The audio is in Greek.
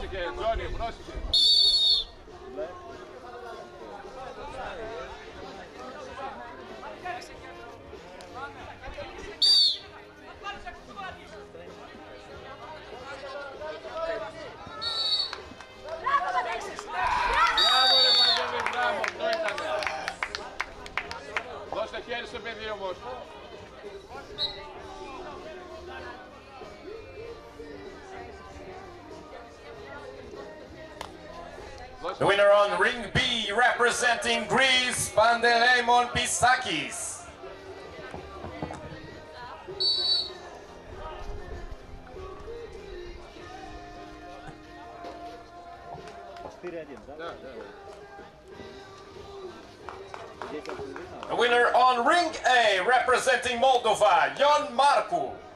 Πρόσεχε, Τζόνι, πρόσεχε. Δώστε χέρι στο παιδί όμως. The winner on ring B, representing Greece, Pandelemon PISSAKIS. The winner on ring A, representing Moldova, Jan Marcu.